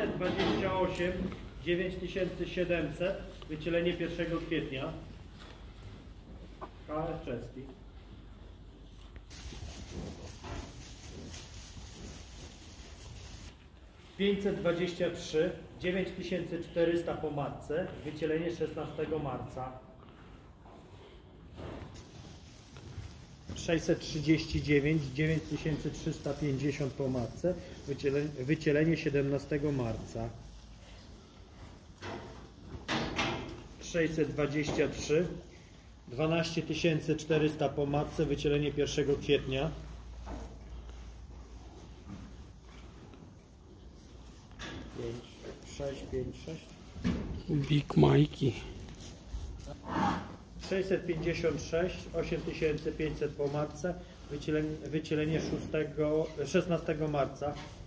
528 9700, wycielenie 1 kwietnia. KF czeski. 523 9400 po matce, wycielenie 16 marca. 639 9350 po matce, wycielenie 17 marca. 623 12400 po matce, wycielenie 1 kwietnia. 656 Big Mikey. 656 8500 po matce, wycielenie 16 marca.